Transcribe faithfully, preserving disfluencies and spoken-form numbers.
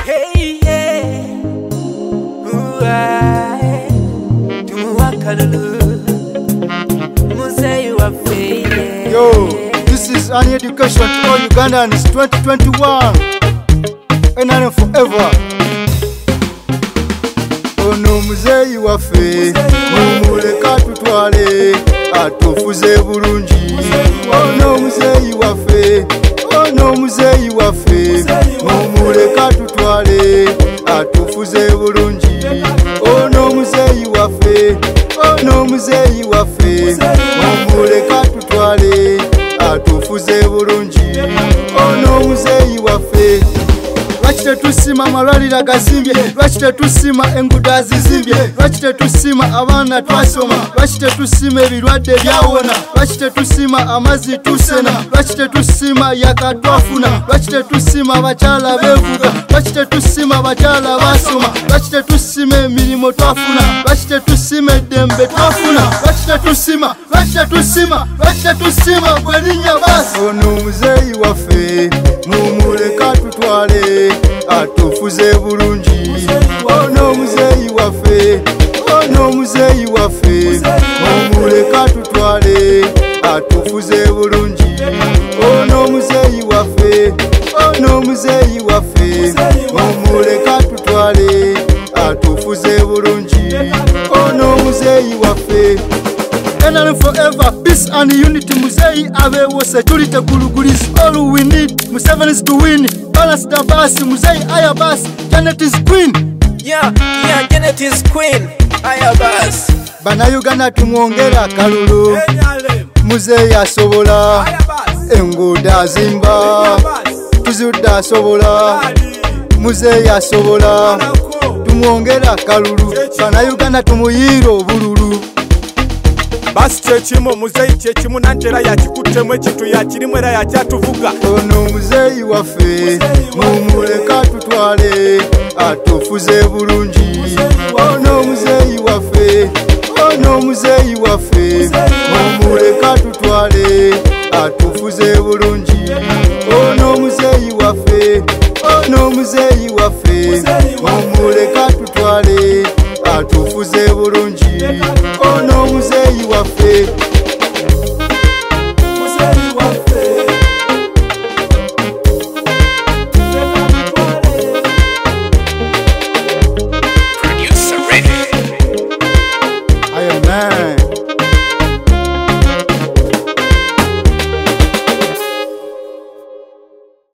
Hey yeah, uai, tumuwakalulu, muzeyi waffe. Yo, this is an education to all Ugandans twenty twenty-one. N R M forever. Ono muzeyi waffe, mumuleka tutwale, atufuze bulungi. Ono muzeyi waffe, ono muzeyi waffe, mumuleka tutwale, atufuze bulungi. Ono muzeyi waffe, ono muzeyi waffe, mumuleka tutwale, atufuze bulungi. Ono muzeyi waffe. Lwaki tetusima amalwaliro agazimbye, lwaki tetusima enguudo azizimbye, lwaki tetusima abaana twasoma, lwaki tetusima ebirwadde byawona, lwaki tetusima amazzi tusena, lwaki tetusima yaka twafuna, lwaki tetusima abakyala beevuga, lwaki tetusima abakyala basoma, lwaki tetusima emirimu twafuna, lwaki tetusima eddembe twafuna, lwaki tetusima, lwaki tetusima, lwaki tetusima bwelinnya baasi. Ono muzeeyi waffe, mumuleka tutwale, atufuze bulungi. Ono muzeeyi waffe, ono muzeeyi waffe, mumuleka tutwale, atufuze bulungi. Ono muzeeyi waffe, ono muzeeyi waffe, mumuleka tutwale, atufuze bulungi. Ono muzeeyi waffe. N R M forever, peace and unity. Muzeeyi abeewo security gulugulizi. All we need, Museveni's to win. Balance the bus, Muzeeyi Ayabas, Janet is queen. Yeah, yeah, Janet is queen. Ayabas. Bannayuganda tumwongera kalulu. Muzeeyi asobola, enguudo azimba, tuzudde asobola. Muzeeyi asobola, tumwongera kalulu. Bannayuganda tumuyiire obululu. Basi kyekimu muzeeyi kyekimu nantera yakikuttemu ekintu yakirimu era yakyatuvuga. Ono muzeeyi waffe, mumuleka tutwale, atufuze bulungi. Ono muzeeyi waffe, ono muzeeyi waffe, mumuleka tutwale, atufuze bulungi. Ono muzeeyi waffe, ono muzeeyi